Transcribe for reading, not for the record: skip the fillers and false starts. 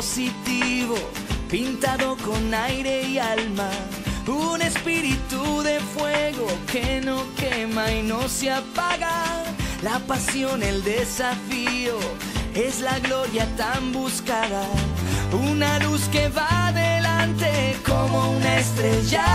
positivo, pintado con aire y alma. Un espíritu de fuego que no quema y no se apaga. La pasión, el desafío, es la gloria tan buscada. Una luz que va adelante como una estrella